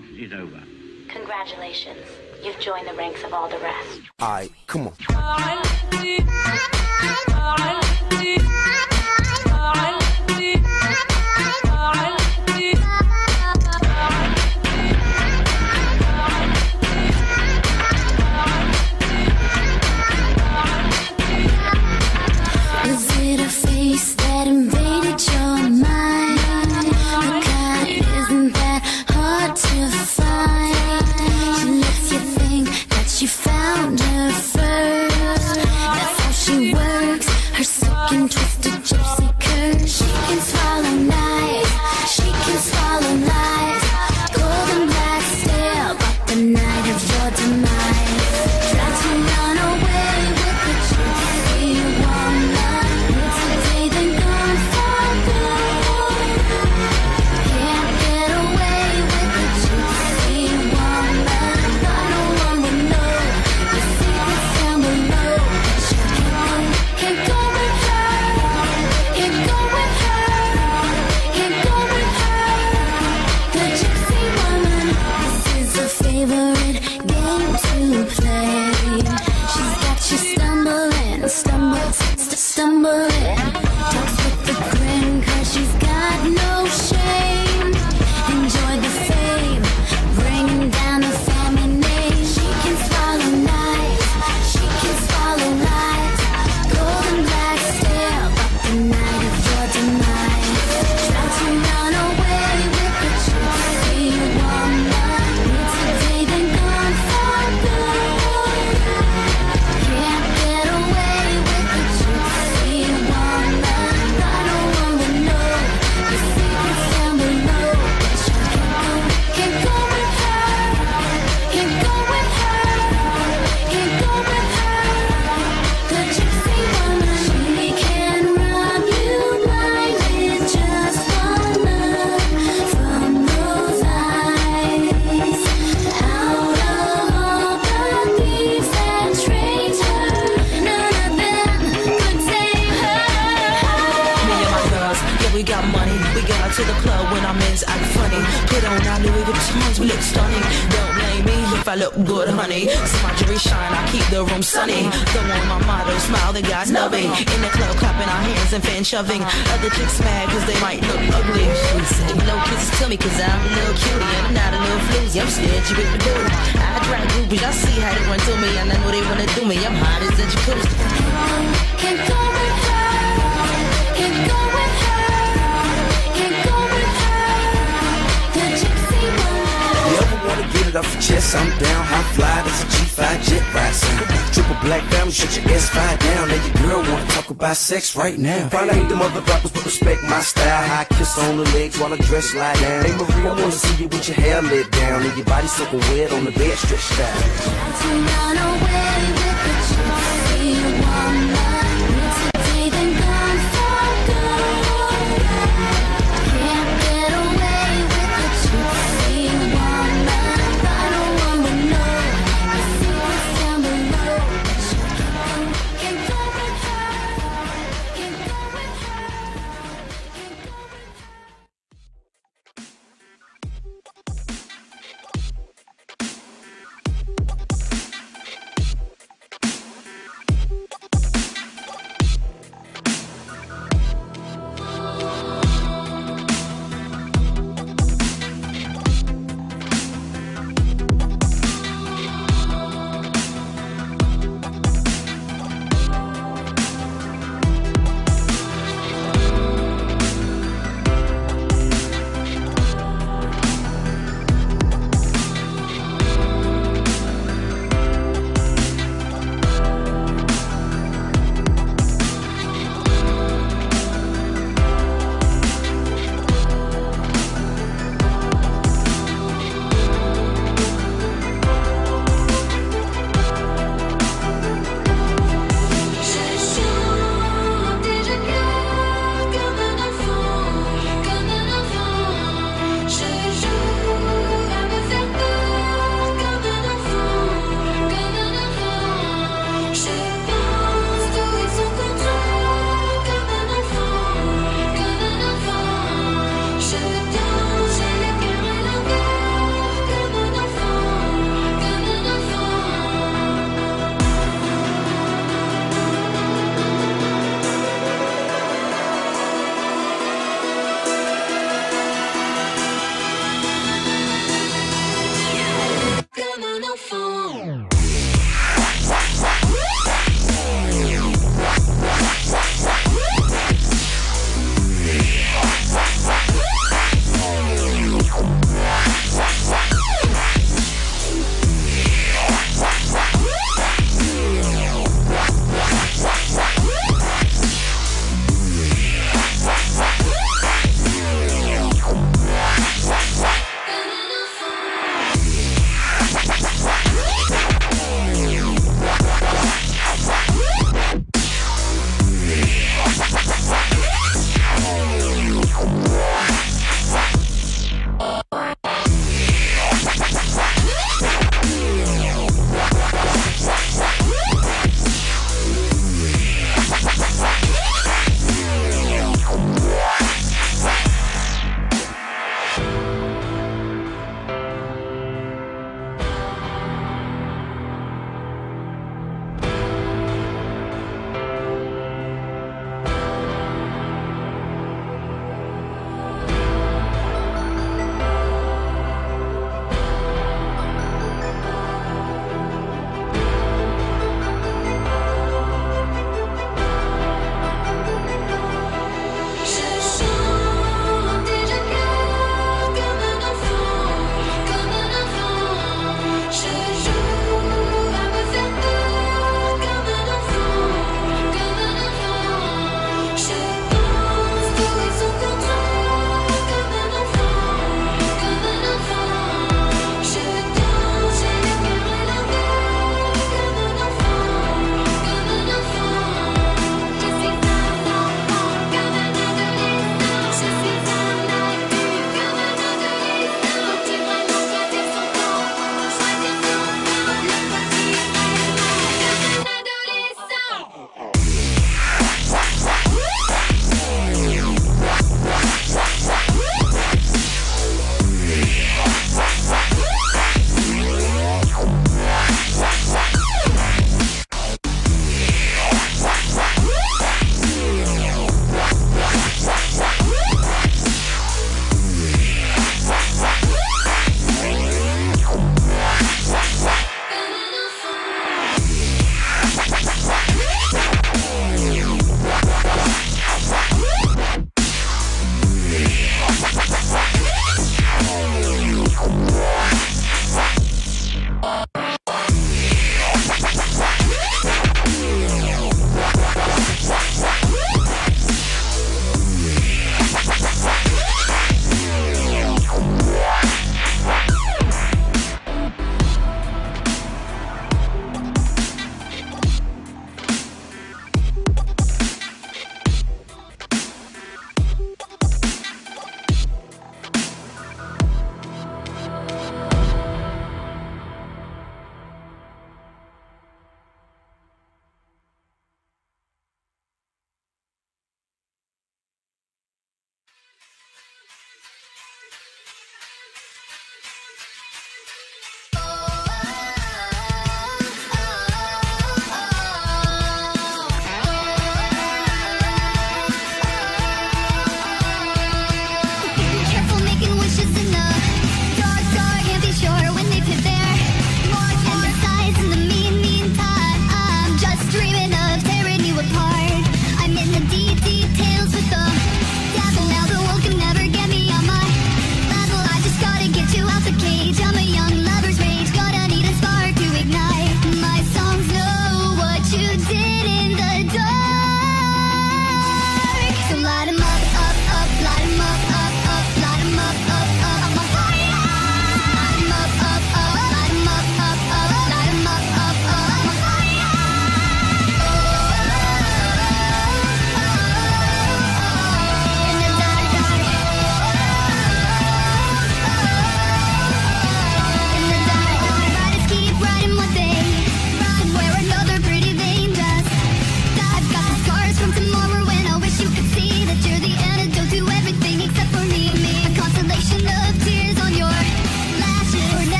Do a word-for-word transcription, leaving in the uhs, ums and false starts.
dance is over. Congratulations. You've joined the ranks of all the rest. Alright, come on. Is it a face that invaded your mind? The kind isn't that hard to find. She lets you think that you found her first. That's how she works, her sick and twisted gypsy curse. She can swallow knives, she can swallow lies. Golden black stare about the night of your demise. Try to run away with the gypsy woman. Today they're gone for good. Can't get away with the gypsy woman. But no one would know the secrets down below. But you can't go, can't go with her. Can't go with her. Can't go with her. The gypsy woman. This is a favorite game to play. She's got you stumbling, stumble, st stumbling. Talks with the grin, cause she's got no shame. Enjoy the fame, bringing down the family name. She can swallow knives, she can swallow lies. Golden black stare about the night of your demise. Try to run away with the gypsy woman. Today they're gone for good. Can't get away with the gypsy woman. Not no one would know the secrets down below. But you can't go, can't go with her. Can't go with her. Can't go with her. The gypsy woman. She can rob you blind with just one look from those eyes. Out of all the thieves that trained her, none of them could tame her. Me and my girls, yeah, we got money. We go out to the club when our men's act funny. Put on our Louis Vuittons, we look stunning. Don't blame me if I look good, honey. So my jewelry shine, I keep the room sunny. Throw on my motto, smile, the guys nubbing. In the club, clapping our hands and fan shoving. Other chicks mad cause they might look ugly. She said, no kisses to me cause I'm a little cutie. And I'm not a little floozy, I'm scared you with the booty. I drag groupies, I see how they run to me. And I know they wanna do me, I'm hot as a jacuzzi. Can't go with her. Can't go with her. Can't go with her. The gypsy woman. You ever wanna get it off your chest? I'm down, high fly, that's a G five jet ride sound. Triple black family, shut your S five down. Now your girl wanna talk about sex right now. Probably hate them other rappers, but respect my style. High kiss on the legs while I dress lie down. Hey Marie, I wanna see you with your hair let down and your body soaking wet on the bed stretched out. Try to run away with the gypsy woman.